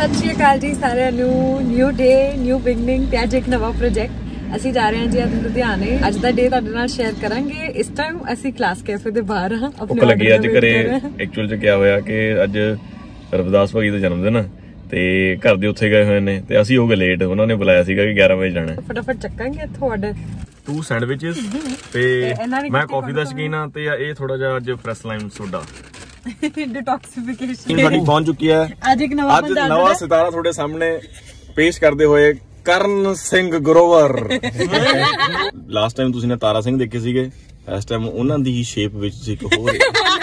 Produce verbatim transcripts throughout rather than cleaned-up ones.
सत श्री अकाल जी सारिਆਂ ਨੂੰ न्यू डे न्यू बिगनिंग ਤੇ ਅੱਜ ਇੱਕ ਨਵਾਂ ਪ੍ਰੋਜੈਕਟ ਅਸੀਂ ਜਾ ਰਹੇ ਹਾਂ ਜੀ ਅੱਜ ਲੁਧਿਆਣੇ। ਅੱਜ ਦਾ ਡੇ ਤੁਹਾਡੇ ਨਾਲ ਸ਼ੇਅਰ ਕਰਾਂਗੇ। ਇਸ ਟਾਈਮ ਅਸੀਂ ਕਲਾਸ ਕੈਫੇ ਦੇ ਬਾਹਰ ਹਾਂ। ਭੁੱਖ ਲੱਗੀ ਅੱਜ ਘਰੇ। ਐਕਚੁਅਲ ਚ ਕੀ ਹੋਇਆ ਕਿ ਅੱਜ ਰਵਿਦਾਸ ਭਾਈ ਦਾ ਜਨਮ ਦਿਨ ਤੇ ਘਰ ਦੇ ਉੱਥੇ ਗਏ ਹੋਏ ਨੇ ਤੇ ਅਸੀਂ ਹੋ ਗਏ ਲੇਟ। ਉਹਨਾਂ ਨੇ ਬੁਲਾਇਆ ਸੀਗਾ ਕਿ ਗਿਆਰਾਂ ਵਜੇ ਜਾਣਾ। ਫਟਾਫਟ ਚੱਕਾਂਗੇ ਇੱਥੋਂ ਆਰਡਰ। ਟੂ ਸੈਂਡਵਿਚਸ ਤੇ ਮੈਂ ਕਾਫੀ ਦਾ ਸ਼ੌਕੀਨ ਆ ਤੇ ਇਹ ਥੋੜਾ ਜਿਹਾ ਅੱਜ ਫਰੈਸ਼ ਲਾਈਮ ਸੋਡਾ डिटॉक्सिफिकेशन साडी पहुंच चुकी है। आज एक नवा आज नवा सितारा थोड़े सामने पेश करते हुए करण सिंह ग्रोवर। लास्ट टाइम तुसी ने तारा सिंह देखे सीगे, इस टाइम उन्हां दी ही शेप विच सी एक होर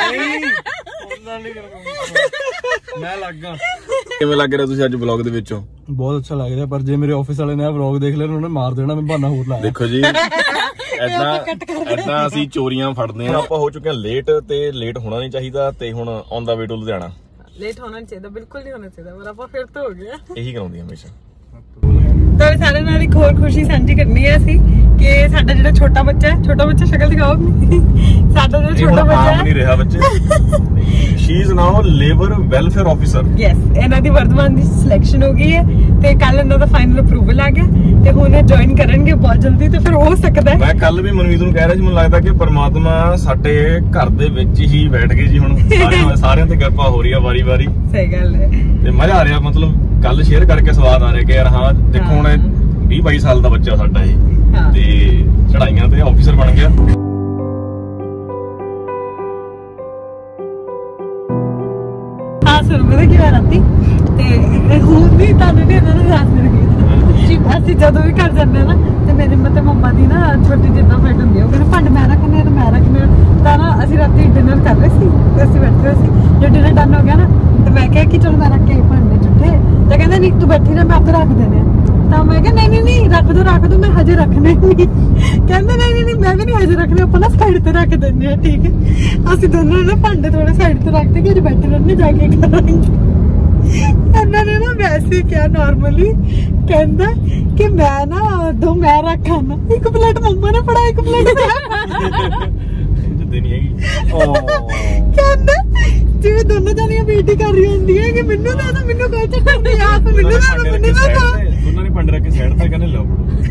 मैं लग गया। किवें लग रहा तुसी आज व्लॉग दे विचों? बहुत अच्छा लग रहा है, पर जे मेरे ऑफिस वाले ने व्लॉग देख लिया उन्होंने मार देना। मैं बहाना होर लाया। देखो जी ਏਦਾਂ ਏਦਾਂ ਅਸੀਂ ਚੋਰੀਆਂ ਫੜਦੇ ਆ। ਆਪਾਂ ਹੋ ਚੁੱਕੇ ਆ ਲੇਟ ਤੇ ਲੇਟ ਹੋਣਾ ਨਹੀਂ ਚਾਹੀਦਾ ਤੇ ਹੁਣ on the way to Ludhiana. Late ਹੋਣਾ ਨਹੀਂ ਚਾਹੀਦਾ, ਬਿਲਕੁਲ ਨਹੀਂ ਹੋਣਾ ਚਾਹੀਦਾ, ਪਰ ਆਪਾਂ ਫਿਰ ਤੋਂ ਹੋ ਗਿਆ। ਇਹੀ ਕਰਾਉਂਦੀ ਹਮੇਸ਼ਾ। ਤਾਂ ਸਾਰੇ ਨਾਲ ਇੱਕ ਹੋਰ ਖੁਸ਼ੀ ਸਾਂਝੀ ਕਰਨੀ ਹੈ ਅਸੀਂ ਕਿ ਸਾਡਾ ਜਿਹੜਾ ਛੋਟਾ ਬੱਚਾ ਹੈ, ਛੋਟਾ ਬੱਚਾ ਸ਼ਕਲ ਦਿਖਾਓ ਆਪਣੀ। ਸਾਡਾ ਜਿਹੜਾ ਛੋਟਾ ਬੱਚਾ ਹੈ ਨਹੀਂ ਰਿਹਾ ਬੱਚੇ। She is now labour welfare officer. Yes, ਇਹਨਾਂ ਦੀ ਵਰਤਮਾਨ ਦੀ ਸਿਲੈਕਸ਼ਨ ਹੋ ਗਈ ਹੈ ਤੇ ਕੱਲ ਇਹਨਾਂ ਦਾ ਫਾਈਨਲ ਅਪਰੂਵਲ ਆ ਗਿਆ ਤੇ ਹੁਣ ਇਹ ਜੁਆਇਨ ਕਰਨਗੇ ਬਹੁਤ ਜਲਦੀ। ਤੇ ਫਿਰ ਹੋ ਸਕਦਾ ਹੈ, ਮੈਂ ਕੱਲ ਵੀ ਮਨਵੀਤ ਨੂੰ ਕਹਿ ਰਿਹਾ ਸੀ, ਮੈਨੂੰ ਲੱਗਦਾ ਕਿ ਪਰਮਾਤਮਾ ਸਾਡੇ ਘਰ ਦੇ ਵਿੱਚ ਹੀ ਬੈਠ ਗਏ ਜੀ। ਹੁਣ ਸਾਰਿਆਂ ਸਾਰਿਆਂ ਤੇ ਕਿਰਪਾ ਹੋ ਰਹੀ ਆ ਵਾਰੀ ਵਾਰੀ। ਸਹੀ ਗੱਲ ਹੈ ਤੇ ਮਜ਼ਾ ਆ ਰਿਹਾ। ਮਤਲਬ ਕੱਲ ਸ਼ੇਅਰ ਕਰਕੇ ਸਵਾਦ ਆ ਰਿਹਾ ਕਿ ਯਾਰ ਹਾਂ ਦੇਖੋ ਹੁਣ ਵੀਹ ਬਾਈ ਸਾਲ ਦਾ ਬੱਚਾ ਸਾਡਾ ਇਹ ਤੇ ਚੜਾਈਆਂ ਤੇ ਆਫੀਸਰ ਬਣ ਗਿਆ। ਹਾਂ ਸਰ ਪਤਾ ਕੀ ਹੋਇਆ ਰਾਤੀ ਤੇ ਹੁਣ ਵੀ ਤੁਹਾਨੂੰ ਵੀ ਇਹਨਾਂ ਨੂੰ ਰਾਤ ਮਿਲ ਗਈ। ਅਸੀਂ ਜਦੋਂ ਵੀ ਘਰ ਜਾਂਦੇ ਨਾ ਤੇ ਮੇਰੇ ਮਤੇ ਮੰਮਾ ਦੀ ਨਾ ਛੋਟੀ ਜਿੱਦਾਂ ਫੈਟ ਹੁੰਦੀ ਆ, ਉਹ ਕਹਿੰਦੇ ਭਾਂਡੇ ਮੈਂ ਰੱਖਣੇ ਤੇ ਮੈਂ ਰੱਖਣੇ। ਤਾਂ ਨਾ ਅਸੀਂ ਰਾਤੀ ਡਿਨਰ ਕਰ ਰਹੇ ਸੀ ਤੇ ਅਸੀਂ ਬੈਠੇ ਹੋਏ ਸੀ। ਜਦੋਂ ਡਿਨਰ ਡਨ ਹੋ ਗਿਆ ਨਾ ਤੇ ਮੈਂ ਕਿਹਾ ਕਿ ਚਲੋ ਮੈਂ ਰੱਖ ਕੇ ਭਾਂਡੇ ਜੁੱਠੇ ਤੇ ਕਹਿੰਦੇ ਨਹੀਂ ਤੂੰ ਬੈਠੀ ਰਹਿ, ਮੈਂ ਆਪੇ ਰੱਖ ਦੇਣੇ। ਤਾਂ ਮੈਂ ਕਿਹਾ ਨਹੀਂ ਨਹੀਂ ਨਹੀਂ ਰੱਖ ਦੋ ਰੱਖ ਦੋ, ਮੈਂ ਹਜੇ ਰੱਖਣੇ ਨਹੀਂ। ਕਹਿੰਦੇ ਨਹੀਂ ਨਹੀਂ ਮੈਂ ਵੀ ਨਹੀਂ ਹਜੇ ਰੱਖਣੇ, ਆਪਾਂ ਨਾ ਸਾਈਡ ਤੇ ਰੱਖ ਦਿੰਦੇ ਆ। ਠੀਕ ਹੈ, ਅਸੀਂ ਦੋਨੋਂ ਨਾ ਭਾਂਡੇ ਥੋੜੇ ਸਾਈਡ ਤੇ ਰੱਖਦੇ ਕਿ ਬੈਠੇ ਰਹਿਣੇ ਜਾ ਕੇ ਕਰਾਂਗੇ। ਇਹਨਾਂ ਨੇ ਨਾ ਵੈਸੇ ਕਿਹਾ ਨਾਰਮਲੀ, ਕਹਿੰਦਾ ਕਿ ਮੈਂ ਨਾ ਦੋ ਮੈਂ ਰੱਖਾਂ ਨਾ, ਇੱਕ ਪਲੇਟ ਮੰਮਾ ਨੇ ਫੜਾ ਇੱਕ ਪਲੇਟ ਜਿੱਦੇ ਨਹੀਂ ਹੈਗੀ। ਕਹਿੰਦਾ ਜਿਵੇਂ ਦੋਨੋਂ ਜਾਨੀਆਂ ਬੀਟੀ ਕਰ ਰਹੀ ਹੁੰਦੀਆਂ ਕਿ ਮੈਨੂੰ ਨਾ ਤਾਂ ਮੈਨੂੰ ਕੋਈ ਚੱਕਰ ਨਹੀਂ ਆ, ਮੈਨੂੰ ਨਾ ਮੈਨੂੰ ਨਾ ਦੋਨਾਂ ਨੇ ਭਾਂਡੇ ਰੱਖ ਕੇ ਸਾਈਡ ਤੇ ਕਹਿੰਦੇ ਲਓ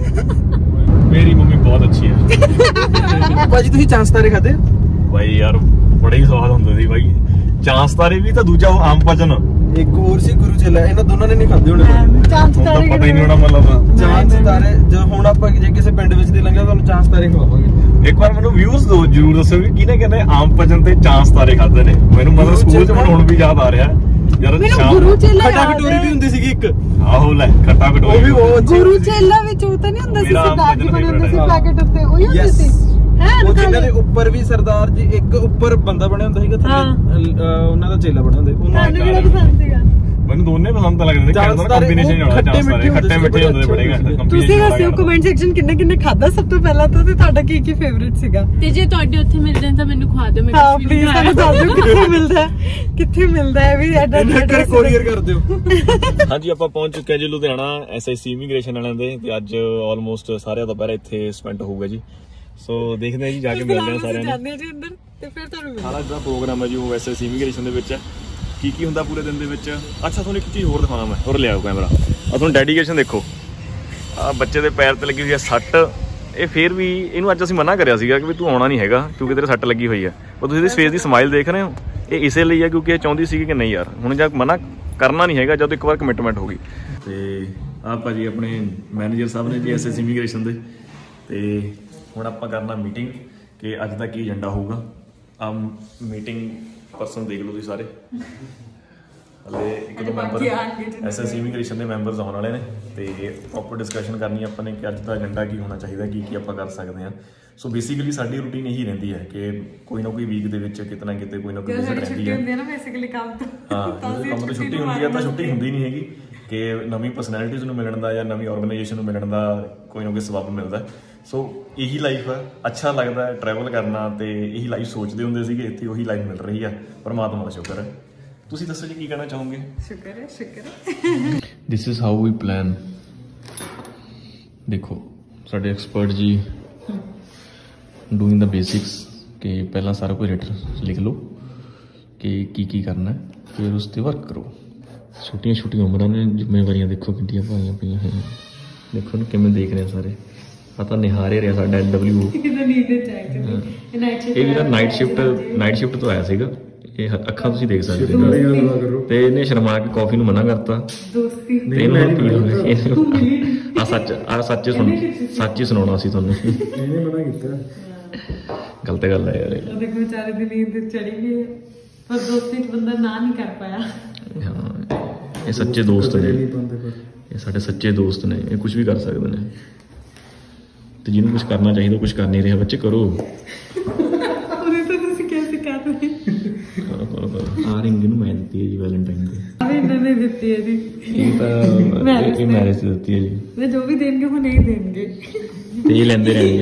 ਮੇਰੀ ਮੰਮੀ ਬਹੁਤ ਅੱਛੀ ਹੈ। ਭਾਜੀ ਤੁਸੀਂ ਚਾਂਸ ਤਾਰੇ ਖਾਦੇ? ਬਾਈ ਯਾਰ ਬੜੇ ਹੀ ਸਵਾਦ ਹੁੰਦੇ ਸੀ ਬਾਈ ਚਾਂਸ ਤਾਰੇ ਵੀ। ਤਾਂ ਦੂਜਾ ਉਹ ਆਮ ਭਜਨ ਇੱਕ ਹੋਰ ਸੀ ਗੁਰੂ ਚੇਲਾ, ਇਹਨਾਂ ਦੋਨਾਂ ਨੇ ਨਹੀਂ ਖਾਦੇ ਹੋਣੇ। ਚਾਂਸ ਤਾਰੇ ਪਤਾ ਹੀ ਨਹੀਂ ਹੋਣਾ ਮਤਲਬ ਚਾਂਸ ਤਾਰੇ। ਜੋ ਹੁਣ ਆਪਾਂ ਜੇ ਕਿਸੇ ਪਿੰਡ ਵਿੱਚ ਦੇ ਲੰਘਿਆ ਤੁਹਾਨੂੰ ਚਾਂਸ ਤਾਰੇ ਖਵਾਵਾਂਗੇ। ਇੱਕ ਵਾਰ ਮੈਨੂੰ ਵਿਊਜ਼ ਦੋ ਜਰੂਰ ਦੱਸੋ ਵੀ ਕਿਹਨੇ ਕਹਿੰਦੇ ਆਮ ਭਜਨ ਤੇ ਚਾਂਸ ਤਾਰੇ ਖਾਦੇ ਨੇ। ਮੈਨੂੰ ਮਤਲਬ ਸਕੂਲ ਚ ਹੁਣ ਵੀ ਯਾਦ ਆ ਰਿਹਾ ਯਾਰ ਗੁਰੂ ਚੇਲਾ। ਖੱਟਾ ਕਟੋਰੀ ਵੀ ਹੁੰਦੀ ਸੀਗੀ ਇੱਕ। ਆਹੋ ਲੈ ਖੱਟਾ ਕਟੋਰੀ ਉਹ ਵੀ ਉਹ ਗੁਰੂ ਚੇਲਾ ਵਿੱਚ ਉਹ ਤਾਂ ਨਹੀਂ ਹੁੰਦਾ ਸੀ ਸਰਦਾਰ ਜੀ ਬਣੇ ਹੁੰਦੇ ਸੀ ਪੈਕੇਟ ਉੱਤੇ, ਉਹੀ ਹੁੰਦੇ ਸੀ। ਉਹ ਜਿਨ੍ਹਾਂ ਦੇ ਉੱਪਰ ਵੀ ਸਰਦਾਰ ਜੀ ਇੱਕ ਉੱਪਰ ਬੰਦਾ ਬਣਿਆ ਹੁੰਦਾ ਸੀਗਾ, ਥੱਲੇ ਉਹਨਾਂ ਦਾ ਚੇਲਾ ਬਣਿਆ ਹੁੰਦਾ। ਉਹਨਾਂ ਕਿਹੜਾ ਪਸੰਦ ਸੀਗਾ? ਮੈਨੂੰ ਦੋਨੇ ਪਸੰਦ ਲੱਗਦੇ ਨੇ। ਕੰਬੀਨੇਸ਼ਨ ਹੋਣਾ ਖੱਟੇ ਮਿੱਠੇ ਖੱਟੇ ਮਿੱਠੇ ਹੁੰਦੇ ਬੜੇਗਾ। ਤੁਸੀਂ ਦੱਸਿਓ ਕਮੈਂਟ ਸੈਕਸ਼ਨ ਕਿੰਨੇ ਕਿੰਨੇ ਖਾਦਾ ਸਭ ਤੋਂ ਪਹਿਲਾਂ ਤਾਂ, ਤੇ ਤੁਹਾਡਾ ਕੀ ਕੀ ਫੇਵਰਿਟ ਸੀਗਾ? ਤੇ ਜੇ ਤੁਹਾਡੇ ਉੱਥੇ ਮਿਲਦੇ ਤਾਂ ਮੈਨੂੰ ਖਵਾ ਦਿਓ। ਮੈਂ ਕੁਝ ਵੀ ਨਹੀਂ ਖਾਇਆ। ਦੱਸ ਦਿਓ ਕਿੱਥੇ ਮਿਲਦਾ ਕਿੱਥੇ ਮਿਲਦਾ ਹੈ ਵੀ ਐਡਰੈਸ ਕੋਰੀਅਰ ਕਰ ਦਿਓ। ਹਾਂਜੀ ਆਪਾਂ ਪਹੁੰਚ ਚੁੱਕੇ ਹਾਂ ਜੀ ਲੁਧਿਆਣਾ ਐਸਐਸਸੀ ਇਮੀਗ੍ਰੇਸ਼ਨ ਵਾਲਿਆਂ ਦੇ ਤੇ ਅੱਜ ਆਲਮੋਸਟ ਸਾਰਿਆਂ ਦਾ ਪਹਿਰਾ ਇੱਥੇ ਸਪੈਂਡ ਹੋਊਗਾ ਜੀ। ਸੋ ਦੇਖਦੇ ਹਾਂ ਜੀ ਜਾ ਕੇ ਮਿਲਦੇ ਹਾਂ ਸਾਰਿਆਂ ਨੂੰ। ਜਾਂਦੇ ਜੀ ਅੰਦਰ ਤੇ ਫਿਰ ਤੁਹਾਨੂੰ ਮਿਲਦੇ। ਸਾਰਾ ਜਿਹੜਾ ਪ੍ਰੋਗਰਾਮ ਹੈ ਜੀ ਉਹ ਐਸਐਸਸੀ ਇਮੀਗ੍ਰੇਸ਼ਨ ਦੇ ਵਿੱਚ ਹੈ। ਕੀ ਕੀ ਹੁੰਦਾ ਪੂਰੇ ਦਿਨ ਦੇ ਵਿੱਚ। ਅੱਛਾ ਤੁਹਾਨੂੰ ਇੱਕ ਚੀਜ਼ ਹੋਰ ਦਿਖਾਉਣਾ ਮੈਂ, ਹੋਰ ਲਿਆਓ ਕੈਮਰਾ। ਆ ਤੁਹਾਨੂੰ ਡੈਡੀਕੇਸ਼ਨ ਦੇਖੋ, ਆ ਬੱਚੇ ਦੇ ਪੈਰ ਤੇ ਲੱਗੀ ਹੋਈ ਹੈ ਸੱਟ। ਇਹ ਫੇਰ ਵੀ ਇਹਨੂੰ ਅੱਜ ਅਸੀਂ ਮਨਾ ਕਰਿਆ ਸੀਗਾ ਕਿ ਵੀ ਤੂੰ ਆਉਣਾ ਨਹੀਂ ਹੈਗਾ ਕਿਉਂਕਿ ਤੇਰੇ ਸੱਟ ਲੱਗੀ ਹੋਈ ਹੈ। ਪਰ ਤੁਸੀਂ ਇਹਦੀ ਫੇਸ ਦੀ ਸਮਾਈਲ ਦੇਖ ਰਹੇ ਹੋ, ਇਹ ਇਸੇ ਲਈ ਹੈ ਕਿਉਂਕਿ ਇਹ ਚਾਹੁੰਦੀ ਸੀ ਕਿ ਨਹੀਂ ਯਾਰ ਹੁਣ ਜਾਂ ਮਨਾ ਕਰਨਾ ਨਹੀਂ ਹੈਗਾ ਜਦੋਂ ਇੱਕ ਵਾਰ ਕਮਿਟਮੈਂਟ ਹੋ ਗਈ। ਤੇ ਆਹ ਭਾਜੀ ਆਪਣੇ ਮੈਨੇਜਰ ਸਾਹਿਬ ਨੇ ਜੀ ਐਸਐਸਸੀ ਇਮੀਗ੍ਰੇਸ਼ਨ ਦੇ। ਤੇ ਹੁਣ ਆਪਾਂ ਕਰਨਾ ਮੀਟਿੰਗ ਕਿ ਅੱਜ ਦਾ ਕੀ ਏਜੰਡਾ ਹੋਊਗਾ। ਆ ਮੀਟਿੰਗ ਪਰਸਨ ਦੇਖ ਲਓ ਤੁਸੀਂ ਸਾਰੇ। ਹਲੇ ਇੱਕ ਦੋ ਮੈਂਬਰ ਐਸਐਸਸੀ ਇਮੀਗ੍ਰੇਸ਼ਨ ਦੇ ਮੈਂਬਰਸ ਆਉਣ ਵਾਲੇ ਨੇ ਤੇ ਪ੍ਰੋਪਰ ਡਿਸਕਸ਼ਨ ਕਰਨੀ ਆਪਾਂ ਨੇ ਕਿ ਅੱਜ ਦਾ ਏਜੰਡਾ ਕੀ ਹੋਣਾ ਚਾਹੀਦਾ, ਕੀ ਕੀ ਆਪਾਂ ਕਰ ਸਕਦੇ ਹਾਂ। ਸੋ ਬੇਸਿਕਲੀ ਸਾਡੀ ਰੂਟੀਨ ਇਹੀ ਰਹਿੰਦੀ ਹੈ ਕਿ ਕੋਈ ਨਾ ਕੋਈ ਵੀਕ ਦੇ ਵਿੱਚ ਕਿਤੇ ਨਾ ਕਿਤੇ ਕੋਈ ਨਾ ਕੋਈ ਵਿਜ਼ਿਟ ਰਹਿੰਦੀ ਹੈ। ਹਾਂ ਕੰਮ ਤੋਂ ਛੁੱਟੀ ਹੁੰਦੀ ਹੈ ਤਾਂ ਛੁੱਟੀ ਹੁੰਦੀ ਨਹੀਂ ਹੈਗੀ ਕਿ ਨਵੀਂ ਪਰਸਨੈਲਿਟੀਜ਼ ਨੂੰ ਮਿਲਣ ਦਾ ਜਾਂ ਨਵੀਂ ਆਰਗੇਨਾਈਜੇਸ਼ਨ ਨੂੰ ਮਿਲਣ ਦਾ ਕੋਈ ਨਾ ਕੋਈ ਸਬਬ ਮਿਲਦਾ। ਸੋ ਇਹੀ ਲਾਈਫ ਹੈ, ਅੱਛਾ ਲੱਗਦਾ ਹੈ ਟਰੈਵਲ ਕਰਨਾ ਤੇ ਇਹੀ ਲਾਈਫ ਸੋਚਦੇ ਹੁੰਦੇ ਸੀਗੇ, ਇੱਥੇ ਉਹੀ ਲਾਈਫ ਮਿਲ ਰਹੀ ਆ। ਪਰਮਾਤਮਾ ਦਾ ਸ਼ੁਕਰ ਹੈ। ਤੁਸੀਂ ਦੱਸੋ ਜੀ ਕੀ ਕਹਿਣਾ ਚਾਹੋਗੇ? ਸ਼ੁਕਰ ਹੈ ਸ਼ੁਕਰ ਹੈ। This is how we plan. ਦੇਖੋ ਸਾਡੇ ਐਕਸਪਰਟ ਜੀ ਡੂਇੰਗ ਦ ਬੇਸਿਕਸ ਕਿ ਪਹਿਲਾਂ ਸਾਰਾ ਕੁਝ ਲੈਟਰ ਲਿਖ ਲਓ कि की की करना है, फिर उस पर वर्क करो। ਛੋਟੀਆਂ ਛੋਟੀਆਂ ਉਮਰਾਂ ਨੇ, ਜ਼ਿੰਮੇਵਾਰੀਆਂ ਦੇਖੋ ਕਿੰਨੀਆਂ ਭਾਈਆਂ ਪਈਆਂ ਹੋਈਆਂ। ਦੇਖੋ ਨੂੰ ਕਿਵੇਂ ਦੇਖ ਰਹੇ ਸਾਰੇ। ਆ ਤਾਂ ਨਿਹਾਰੇ ਰਿਹਾ ਸਾਡਾ ਡਬਲਿਊ। ਇਹ ਵੀ ਤਾਂ ਨਾਈਟ ਸ਼ਿਫਟ ਨਾਈਟ ਸ਼ਿਫਟ ਤੋਂ ਆਇਆ ਸੀਗਾ। ਇਹ ਅੱਖਾਂ ਤੁਸੀਂ ਦੇਖ ਸਕਦੇ ਹੋ। ਤੇ ਇਹਨੇ ਸ਼ਰਮਾ ਕੇ ਕਾਫੀ ਨੂੰ ਮਨਾ ਕਰਤਾ। ਦੋਸਤੀ ਤੇ ਇਹਨੂੰ ਪੀ ਲਓ। ਆ ਸੱਚ ਆ ਸੱਚ ਸੁਣ ਸੱਚ ਹੀ ਸੁਣਾਉਣਾ ਸੀ ਤੁਹਾਨੂੰ। ਇਹਨੇ ਮਨਾ ਕੀਤਾ। ਗਲਤ ਗੱਲ ਹੈ ਯਾਰ। ਉਹਦੇ ਵਿਚਾਰੇ ਦੀ ਨੀਂਦ ਚੜੀ ਗਈ ਹੈ ਪਰ ਦੋਸਤੀ ਚ ਬੰਦਾ ਨਾ ਨਹੀਂ ਕਰ ਪਾਇਆ। ਹਾਂ ਇਹ ਸੱਚੇ ਦੋਸਤ ਨੇ, ਇਹ ਸਾਡੇ ਸੱਚੇ ਦੋਸਤ ਨੇ। ਇਹ ਕੁਝ ਵੀ ਕਰ ਸਕਦੇ ਨੇ ਤੇ ਜਿਹਨੂੰ ਕੁਝ ਕਰਨਾ ਚਾਹੀਦਾ ਕੁਝ ਕਰ ਨਹੀਂ ਰਿਹਾ। ਬੱਚੇ ਕਰੋ। ਉਹਨੇ ਤਾਂ ਤੁਸੀਂ ਕਿਵੇਂ ਕਰ ਰਹੇ? ਕਰੋ ਕਰੋ ਕਰੋ। ਆ ਰਿੰਗ ਨੂੰ ਮੈਂ ਦਿੱਤੀ ਹੈ ਜੀ ਵੈਲੈਂਟਾਈਨ ਤੇ। ਆ ਇਹਨਾਂ ਨੇ ਦਿੱਤੀ ਹੈ ਜੀ। ਇਹ ਤਾਂ ਇਹ ਮੈਰਿਜ ਤੇ ਦਿੱਤੀ ਹੈ ਜੀ। ਮੈਂ ਜੋ ਵੀ ਦੇਣਗੇ ਉਹ ਨਹੀਂ ਦੇਣਗੇ ਤੇ ਇਹ ਲੈਂਦੇ ਰਹਿਣਗੇ।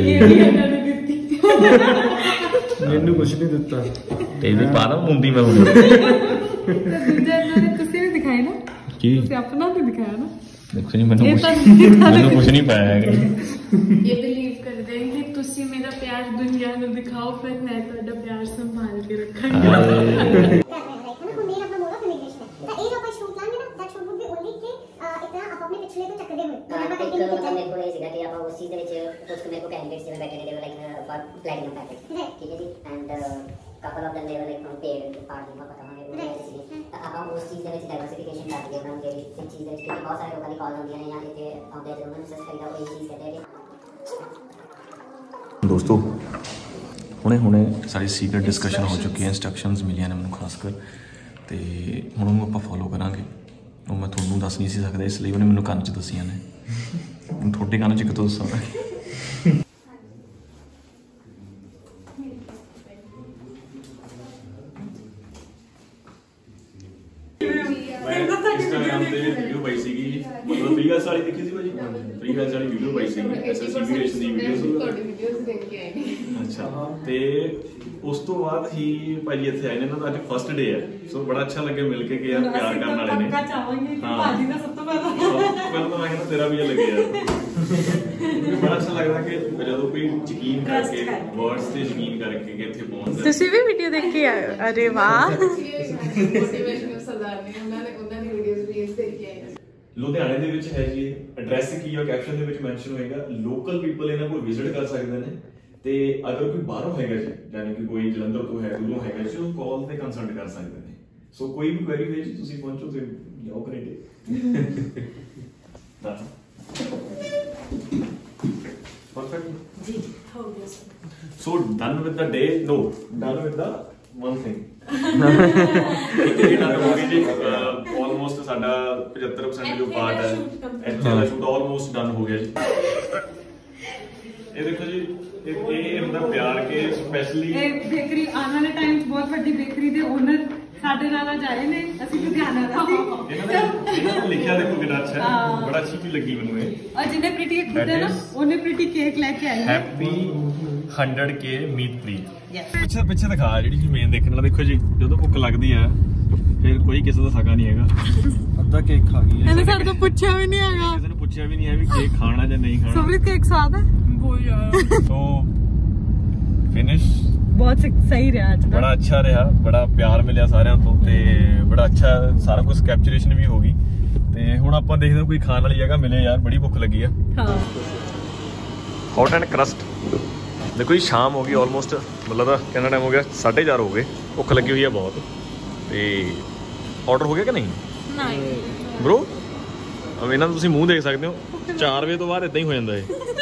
ਮੈਨੂੰ ਕੁਝ ਨਹੀਂ ਦਿੱਤਾ ਤੇ ਇਹਦੀ ਪਾ ਦਾ ਮੁੰਦੀ ਮੈਂ ਹੁਣ। ਦੂਜਾ ਇਹਨਾਂ ਨੇ ਤੁਸੀਂ ਵੀ ਦਿਖਾਏ ਨਾ ਕੀ? ਤੁਸੀਂ ਆਪਣਾ ਵੀ ਦਿਖਾਇਆ ਨਾ। ਦੇਖੋ ਜੀ ਮੈਨੂੰ ਕੁਝ ਮੈਨੂੰ ਕੁਝ ਨਹੀਂ ਪਾਇਆ ਹੈਗਾ। ਇਹ ਬਿਲੀਵ ਕਰਦੇ ਕਿ ਤੁਸੀਂ ਮੇਰਾ ਪਿਆਰ ਦੁਨੀਆ ਨੂੰ ਦਿਖਾਓ ਫਿਰ ਮੈਂ ਤੁਹਾਡਾ ਪਿਆਰ ਸੰਭਾਲ ਕੇ ਰੱਖਾਂਗੀ। couple of them they were like from paid part नहीं पता हमें वो ऐसे ही तो अब हम उस चीज़ के लिए डाइवर्सिफिकेशन कर दिया हम तेरी एक चीज़ है कि बहुत सारे लोगों की कॉल होती है यहाँ लेते हम दे जो उन्होंने सर्च करा वो ये चीज़ कहते हैं ਦੋਸਤੋ ਹੁਣੇ ਹੁਣੇ ਸਾਰੀ ਸੀਕ੍ਰੇਟ ਡਿਸਕਸ਼ਨ ਹੋ ਚੁੱਕੀ ਹੈ। ਇੰਸਟਰਕਸ਼ਨਸ ਮਿਲੀਆਂ ਨੇ ਮੈਨੂੰ ਖਾਸ ਕਰ ਤੇ ਹੁਣ ਉਹਨੂੰ ਆਪਾਂ ਫੋਲੋ ਕਰਾਂਗੇ। ਉਹ ਮੈਂ ਤੁਹਾਨੂੰ ਦੱਸ ਨਹੀਂ ਸੀ ਸਕਦਾ ਇਸ ਲਈ ਉਹਨੇ ਮੈਨੂੰ ਕੰਨ 'ਚ ਦੱਸੀਆਂ ਨੇ। ਹੁਣ ਤੁਹਾਡੇ ਕੰਨ 'ਚ ਕਿਤੋਂ ਦੱਸਾਂ? ਇੰਸਟਾਗ੍ਰਾਮ ਤੇ ਵੀਡੀਓ ਪਾਈ ਸੀਗੀ ਮਤਲਬ ਪ੍ਰੀ ਗੈਸ ਵਾਲੀ ਦੇਖੀ ਸੀ ਭਾਜੀ। ਪ੍ਰੀ ਗੈਸ ਵਾਲੀ ਵੀਡੀਓ ਪਾਈ ਸੀਗੀ ਐਸਐਸਸੀ ਇਮੀਗ੍ਰੇਸ਼ਨ ਦੀ ਵੀਡੀਓ। ਤੁਹਾਡੀ ਵੀਡੀਓਜ਼ ਦੇਖ ਕੇ ਆਏ ਨੇ। ਅੱਛਾ ਤੇ ਉਸ ਤੋਂ ਬਾਅਦ ਹੀ ਭਾਜੀ ਇੱਥੇ ਆਏ ਨੇ ਨਾ। ਅੱਜ ਫਸਟ ਡੇ ਹੈ ਸੋ ਬੜਾ ਅੱਛਾ ਲੱਗਿਆ ਮਿਲ ਕੇ ਕਿ ਯਾਰ ਪਿਆਰ ਕਰਨ ਵਾਲੇ ਨੇ। ਪੱਕਾ ਚਾਹਾਂਗੇ ਕਿ ਭਾਜੀ ਦਾ ਸਭ ਤੋਂ ਪਹਿਲਾਂ ਪਹਿਲਾਂ ਤਾਂ ਮੈਂ ਕਹਿੰਦਾ ਤੇਰਾ ਵੀ ਇਹ ਲੱਗੇ ਯਾਰ। ਬੜਾ ਅੱਛਾ ਲੱਗਦਾ ਕਿ ਜਦੋਂ ਕੋਈ ਯਕੀਨ ਕਰਕੇ ਵਰਡਸ ਤੇ ਯਕੀਨ ਕਰਕੇ ਕਿ ਇੱਥੇ ਪਹੁੰਚਦਾ। ਤੁਸੀਂ ਵੀ ਵੀਡੀਓ ਦੇਖ ਕੇ ਆਏ? ਅਰੇ ਵਾਹ। ਮੋਟੀਵੇਸ਼ਨਲ ਸਰਦਾਰ ਨੇ ਉਹਨਾਂ ਨੇ ਉਹਨਾਂ ਦੀ ਵੀਡੀਓਜ਼ ਵੀ ਦੇਖ ਕੇ ਆਏ। ਲੁਧਿਆਣੇ ਦੇ ਵਿੱਚ ਹੈ ਜੀ। ਐਡਰੈਸ ਕੀ ਹੈ ਕੈਪਸ਼ਨ ਦੇ ਵਿੱਚ ਮੈਂਸ਼ਨ ਹੋਏਗਾ। ਲੋਕਲ ਪੀਪਲ ਇਹਨਾਂ ਕੋਲ ਵਿਜ਼ਿਟ ਕਰ ਸਕਦੇ ਨੇ ਤੇ ਅਗਰ ਕੋਈ ਬਾਹਰੋਂ ਹੈਗਾ ਜੀ ਯਾਨੀ ਕਿ ਕੋਈ ਜਲੰਧਰ ਤੋਂ ਹੈ ਦੂਰੋਂ ਹੈਗਾ ਜੀ ਉਹ ਕਾਲ ਤੇ ਕੰਸਲਟ ਕਰ ਸਕਦੇ ਨੇ। ਸੋ ਕੋਈ ਵੀ ਕੁਐਰੀ ਹੋਏ ਜੀ ਤੁਸੀਂ ਪਹੁੰਚੋ ਤੇ ਜਾਓ ਕੈਨੇਡਾ। Perfect. ਜੀ ਹੋ ਗਿਆ sir. So done with the day? No, done with the one thing. ਇਹ ਡਨ ਹੋ ਗਈ ਜੀ। ਆਲਮੋਸਟ ਸਾਡਾ ਪਚੱਤਰ ਪਰਸੈਂਟ ਜੋ ਪਾਰਟ ਹੈ ਇੱਥੇ ਦਾ ਸ਼ੂਟ ਆਲਮੋਸਟ ਡਨ ਹੋ ਗਿਆ ਜੀ। ਇਹ ਦੇਖੋ ਜੀ ਇਹ ਇਹ ਹੁੰਦਾ ਪਿਆਰ ਕੇ ਸਪੈਸ਼ਲੀ ਇਹ ਬੇਕਰੀ ਆਉਣ ਵਾਲੇ ਟਾਈਮ 'ਚ ਬਹੁਤ ਵੱਡੀ ਬੇਕਰੀ ਦੇ ਓਨਰ ਸਾਡੇ ਨਾਲ ਅੱਜ ਆਏ ਨੇ। ਅਸੀਂ ਲੁਧਿਆਣਾ ਦਾ ਸੀ। ਇਹਨਾਂ ਨੇ ਇਹਨਾਂ ਨੇ ਲਿਖਿਆ ਦੇਖੋ ਕਿੰਨਾ ਅੱਛਾ ਹੈ। ਬੜਾ ਅੱਛੀ ਚੀਜ਼ ਲੱਗੀ ਮੈਨੂੰ ਇਹ। ਔਰ ਜਿਹਨੇ ਪ੍ਰੀਟੀ ਖੁਦ ਹੈ ਨਾ ਉਹਨੇ ਪ੍ਰੀਟੀ ਕੇਕ ਲੈ ਕੇ ਆਈ ਹੈ। ਹੈਪੀ ਹੰਡਰਡ ਕੇ ਮੀਤ ਪ੍ਰੀਤ। ਪਿੱਛੇ ਪਿੱਛੇ ਦਿਖਾ ਜਿਹੜੀ ਚੀਜ਼ ਮੇਨ ਦੇਖਣ ਵਾਲਾ। ਦੇਖੋ ਜੀ ਜਦੋਂ ਭੁੱਖ ਲੱਗਦੀ ਹੈ ਫਿਰ ਕੋਈ ਕਿਸੇ ਦਾ ਸਕਾ ਨਹੀਂ ਹੈਗਾ। ਅੱਧਾ ਕੇਕ ਖਾ ਗਈ ਇਹਨੇ ਸਾਡੇ ਤੋਂ ਪੁੱਛਿਆ ਵੀ ਨਹੀਂ ਹੈਗਾ। ਕਿਸੇ ਨੇ ਪੁੱਛਿਆ ਵੀ ਨਹੀਂ ਹੈ ਵੀ ਕੇਕ ਖਾਣਾ ਜਾਂ ਨਹੀਂ ਖਾਣਾ। ਸਮਰਿਤ ਕੇਕ ਸਵਾਦ ਹੈ ਬਹੁਤ ਜ਼ਿਆਦਾ। ਸੋ ਫਿਨਿਸ਼ ਬਹੁਤ ਸਹੀ ਰਿਹਾ ਅੱਜ ਦਾ। ਬੜਾ ਅੱਛਾ ਰਿਹਾ। ਬੜਾ ਪਿਆਰ ਮਿਲਿਆ ਸਾਰਿਆਂ ਤੋਂ ਤੇ ਬੜਾ ਅੱਛਾ ਸਾਰਾ ਕੁਝ ਕੈਪਚਰੇਸ਼ਨ ਵੀ ਹੋ ਗਈ। ਤੇ ਹੁਣ ਆਪਾਂ ਦੇਖਦੇ ਹਾਂ ਕੋਈ ਖਾਣ ਵਾਲੀ ਜਗ੍ਹਾ ਮਿਲੇ ਯਾਰ। ਬੜੀ ਭੁੱਖ ਲੱਗੀ ਆ। ਹਾਂ ਹੌਟ ਐਂਡ ਕਰਸਟ। ਦੇਖੋ ਜੀ ਸ਼ਾਮ ਹੋ ਗਈ ਆਲਮੋਸਟ। ਮਤਲਬ ਕਿੰਨਾ ਟਾਈਮ ਹੋ ਗਿਆ? ਸਾਢੇ ਚਾਰ ਹੋ ਗਏ। ਭੁੱਖ ਲੱਗੀ ਹੋਈ ਆ ਬਹੁਤ। ਤੇ ਆਰਡਰ ਹੋ ਗਿਆ ਕਿ ਨਹੀਂ ਨਹੀਂ ਬ్రో? ਅਬ ਇਹਨਾਂ ਨੂੰ ਤੁਸੀਂ ਮੂੰਹ ਦੇਖ ਸਕਦੇ ਹੋ। ਚਾਰ ਵਜੇ ਤੋਂ ਬਾਅਦ ਇਦਾਂ ਹੀ ਹੋ ਜਾਂਦਾ ਹੈ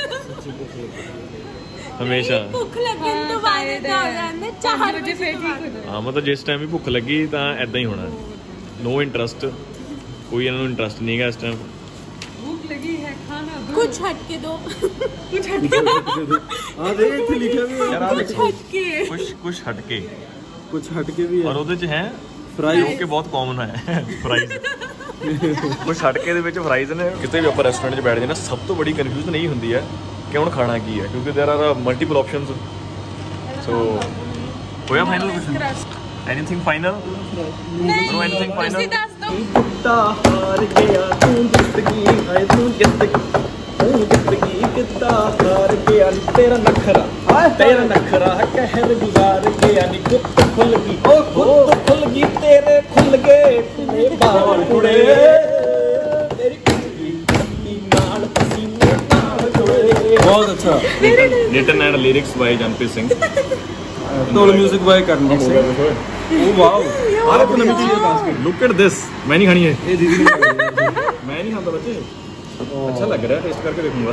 ਹਮੇਸ਼ਾ। ਭੁੱਖ ਲੱਗਣ ਤੋਂ ਬਾਅਦ ਇਦਾਂ ਹੋ ਜਾਂਦਾ ਚਾਰ ਵਜੇ ਫੇਰ ਠੀਕ ਹੋ ਜਾਂਦਾ। ਹਾਂ ਮਤਲਬ ਜਿਸ ਟਾਈਮ ਵੀ ਭੁੱਖ ਲੱਗੀ ਤਾਂ ਇਦਾਂ ਹੀ ਹੋਣਾ। No interest. ਕੋਈ ਇਹਨਾਂ ਨੂੰ ਇੰਟਰਸਟ ਨਹੀਂ ਹੈਗਾ ਇਸ ਟਾਈਮ। ਭੁੱਖ ਲੱਗੀ ਹੈ ਖਾਣਾ ਕੁਝ ਹਟ ਕੇ ਦੋ। ਕੁਝ ਹਟ ਕੇ ਆ ਦੇਖ ਇੱਥੇ ਲਿਖਿਆ ਵੀ ਯਾਰ ਆ ਕੁਝ ਹਟ ਕੇ ਕੁਝ ਕੁਝ ਹਟ ਕੇ ਕੁਝ ਹਟ ਕੇ ਵੀ ਔਰ ਉਹਦੇ ਚ ਹੈ ਫਰਾਈ ਜੋ ਕਿ ਬਹੁਤ ਕਾਮਨ ਹੈ ਫਰਾਈਜ਼। ਕੁਝ ਹਟ ਕੇ ਦੇ ਵਿੱਚ ਫਰਾਈਜ਼ ਨੇ। ਕਿਤੇ ਵੀ ਆਪਾਂ ਰੈਸਟੋਰੈਂਟ 'ਚ ਬੈਠ ਜਾਣਾ ਸਭ ਤੋਂ ਬੜੀ ਕਨਫਿਊਜ਼ਨ ਇਹੀ ਹੁੰਦੀ ਹੈ ਕਿ ਹੁਣ ਖਾਣਾ ਕੀ ਹੈ ਕਿਉਂਕਿ ਦੇਰ ਆਰ ਮਲਟੀਪਲ ਆਪਸ਼ਨਸ। ਸੋ ਹੋਇਆ ਫਾਈਨਲ ਕੁਝ? Anything final? Bro anything final? ਤੁਸੀਂ ਦੱਸ ਦਿਓ। ਕਿੱਤਾ ਹਾਰ ਗਿਆ ਤੂੰ ਜ਼ਿੰਦਗੀ ਹਾਏ ਤੂੰ ਜ਼ਿੰਦਗੀ ਤੂੰ ਜ਼ਿੰਦਗੀ ਕਿੱਤਾ ਹਾਰ ਗਿਆ ਤੇਰਾ ਨਖਰਾ ਤੇਰਾ ਨਖਰਾ ਕਹਿਰ ਗੁਜ਼ਾਰ ਗਿਆ ਨੀ ਗੁੱਤ ਖੁੱਲ ਗਈ ਓ ਗੁੱਤ ਖੁੱਲ ਗਈ ਤੇਰੇ ਖੁੱਲ ਗਏ ਤੂੰ ਏ ਬਾਲ ਕੁੜੇ ਤੇਰੀ ਕੁੜੀ ਨਾਲ ਪਸੀਨੇ ਨਾਲ ਜੋੜੇ। ਬਹੁਤ ਅੱਛਾ। Written and lyrics by Janpreet Singh, dhol music by Karanjeet Singh. Oh wow ਆਹ ਕੋ ਨਵੀਂ ਚੀਜ਼ ਡਾਂਸ ਕਰ। Look at this. ਮੈਂ ਨਹੀਂ ਖਾਣੀ ਇਹ, ਇਹ ਦੀਦੀ ਨੇ ਮੈਂ ਨਹੀਂ ਖਾਂਦਾ ਬੱਚੇ। ਅੱਛਾ ਲੱਗ ਰਿਹਾ, ਟੇਸਟ ਕਰਕੇ ਦੇਖੂੰਗਾ।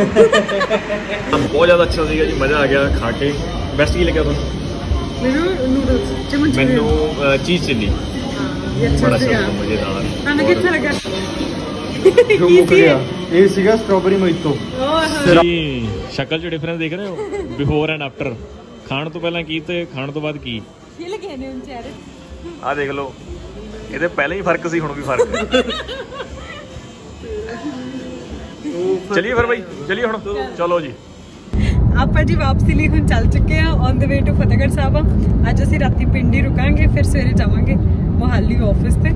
ਬਹੁਤ ਜ਼ਿਆਦਾ ਅੱਛਾ ਸੀਗਾ ਜੀ, ਮਜ਼ਾ ਆ ਗਿਆ ਖਾ ਕੇ। ਬੈਸਟ ਕੀ ਲੱਗਿਆ ਤੁਹਾਨੂੰ? ਮੈਨੂੰ ਨੂਡਲਸ ਚ ਮਨਚੂਰੀਅਨ ਮੈਨੂੰ ਚੀਜ਼ ਚਿੱਲੀ ਇਹ ਅੱਛਾ ਬੜਾ ਸੀਗਾ। ਸਵਾਦ, ਮਜ਼ੇਦਾਰ। ਤੁਹਾਨੂੰ ਕਿੱਥੇ ਲੱਗਾ? ਜੋ ਮੁੱਕ ਗਿਆ ਇਹ ਸੀਗਾ ਸਟ੍ਰਾਬੇਰੀ ਮੋਹਿਤੋ। ਜੀ ਸ਼ਕਲ 'ਚ ਡਿਫਰੈਂਸ ਦੇਖ ਰਹੇ ਹੋ, ਬਿਫੋਰ ਐਂਡ ਆਫਟਰ। ਖਾਣ ਤੋਂ ਪਹਿਲਾਂ ਕੀ ਤੇ ਖਾਣ ਤੋਂ ਬਾਅਦ ਕੀ। ਕੀ ਲੱਗੇ ਨੇ ਉਹ ਚਿਹਰੇ? ਆਹ ਦੇਖ ਲਓ, ਇਹਦੇ ਪਹਿਲਾਂ ਹੀ ਫਰਕ ਸੀ, ਹੁਣ ਵੀ ਫਰਕ ਹੈ। ਚਲਿਏ ਫਿਰ ਬਾਈ, ਚਲਿਏ ਹੁਣ, ਚਲੋ ਜੀ। ਆਪਾਂ ਜੀ ਵਾਪਸੀ ਲਈ ਹੁਣ ਚੱਲ ਚੁੱਕੇ ਆ, on the way to Fatehgarh Sahib ਆ। ਅੱਜ ਅਸੀਂ ਰਾਤੀ ਪਿੰਡ ਹੀ ਰੁਕਾਂਗੇ, ਫਿਰ ਸਵੇਰੇ ਜਾਵਾਂਗੇ ਮੋਹਾਲੀ ਆਫਿਸ ਤੇ।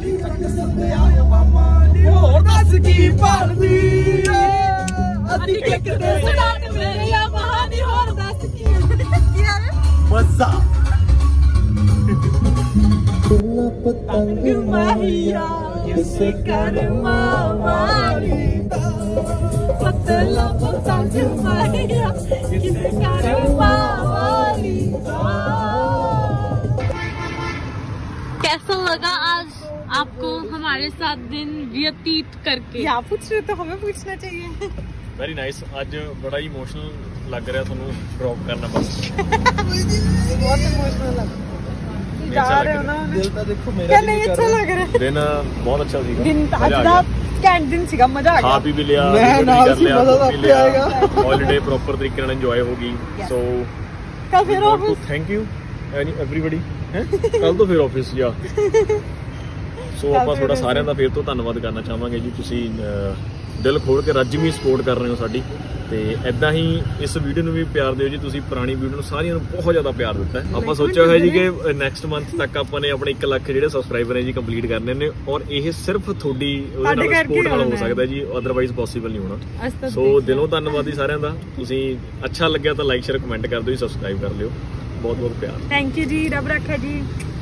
ਹੋਰ ਦੱਸ ਕੀ ਭਾਲਦੀ ਅੱਧੀ ਕਿੱਕ ਤੇ ਸੁਣਾ ਤੇ ਮੇਰੇ ਆ ਮਹਾਨੀ, ਹੋਰ ਦੱਸ ਕੀ ਯਾਰ ਮਜ਼ਾ। ਪਤੰਗ ਮਾਹੀਆ ਕਿਸੇ ਕਰਮਾ ਵਾਲੀ ਦਾ, ਪਤਲਾ ਪਤੰਗ ਮਾਹੀਆ ਕਿਸੇ ਕਰਮਾ वाली ਦਾ। कैसा लगा आज आपको हमारे साथ दिन व्यतीत करके? या पूछ रहे तो हमें पूछना चाहिए। Very nice. ਅੱਜ ਬੜਾ ਹੀ ਇਮੋਸ਼ਨਲ ਲੱਗ ਰਿਹਾ ਤੁਹਾਨੂੰ ਡ੍ਰੌਪ ਕਰਨਾ। ਬਸ बहुत इमोशनल लग जा रहे हो ना। ਦਿਲ ਤਾਂ ਦੇਖੋ ਮੇਰਾ क्या नहीं अच्छा लग रहा है? ਦਿਨ ਬਹੁਤ ਅੱਛਾ ਸੀਗਾ, दिन ਮਜ਼ਾ आज ਆ ਦਾ ਗਿਆ। कैंट दिन सीगा, मजा आ ਖਾ गया। ਪੀ ਵੀ ਲਿਆ, ਮੈਂ dinner ਵੀ ਨਾਲ ਕਰ ਸੀ, ਲਿਆ, ਮਜ਼ਾ ਤਾਂ ਪੀ ਆਪੇ ਲਿਆ। ਆਏਗਾ। ਹੌਲੀਡੇ ਪ੍ਰੋਪਰ ਤਰੀਕੇ ਨਾਲ ਇੰਜੋਏ ਹੋ ਗਈ। Yes. ਸੋ कल फिर office. Thank you any everybody. ਹੈ ਕੱਲ ਤੋਂ ਫਿਰ ਆਫਿਸ ਜਾ। ਸੋ ਆਪਾਂ ਤੁਹਾਡਾ ਸਾਰਿਆਂ ਦਾ ਫਿਰ ਤੋਂ ਧੰਨਵਾਦ ਕਰਨਾ ਚਾਹਾਂਗੇ ਜੀ। ਤੁਸੀਂ ਅਹ, ਦਿਲ ਖੋਲ ਕੇ ਰੱਜਵੀਂ ਸਪੋਰਟ ਕਰ ਰਹੇ ਹੋ ਸਾਡੀ, ਤੇ ਐਦਾਂ ਹੀ ਇਸ ਵੀਡੀਓ ਨੂੰ ਵੀ ਪਿਆਰ ਦਿਓ ਜੀ। ਤੁਸੀਂ ਪੁਰਾਣੀ ਵੀਡੀਓ ਨੂੰ ਸਾਰਿਆਂ ਨੂੰ ਬਹੁਤ ਜ਼ਿਆਦਾ ਪਿਆਰ ਦਿੱਤਾ ਹੈ। ਆਪਾਂ ਸੋਚਿਆ ਹੋਇਆ ਜੀ ਕਿ ਨੈਕਸਟ ਮੰਥ ਤੱਕ ਆਪਾਂ ਨੇ ਆਪਣੇ ਇੱਕ ਲੱਖ ਜਿਹੜੇ ਸਬਸਕ੍ਰਾਈਬਰ ਹੈ ਜੀ ਕੰਪਲੀਟ ਕਰਨੇ ਨੇ, ਔਰ ਇਹ ਸਿਰਫ ਤੁਹਾਡੀ ਉਹਦੇ ਨਾਲ ਸਪੋਰਟ ਨਾਲ ਹੋ ਸਕਦਾ ਜੀ, ਅਦਰਵਾਈਜ਼ ਪੋਸੀਬਲ ਨਹੀਂ ਹੋਣਾ। ਸੋ ਦਿਲੋਂ ਧੰਨਵਾਦ ਜੀ ਸਾਰਿਆਂ ਦਾ। ਤੁਸੀਂ ਅੱਛਾ ਲੱਗਿਆ ਤਾਂ ਲਾਈਕ ਸ਼ੇਅਰ ਕਮੈਂਟ ਕਰ ਦਿਓ ਜੀ, ਸਬਸਕ੍ਰਾਈਬ ਕਰ ਲਿਓ। ਬਹੁਤ ਬਹੁਤ ਪਿਆਰ। थैंक यू जी, रब रखा जी।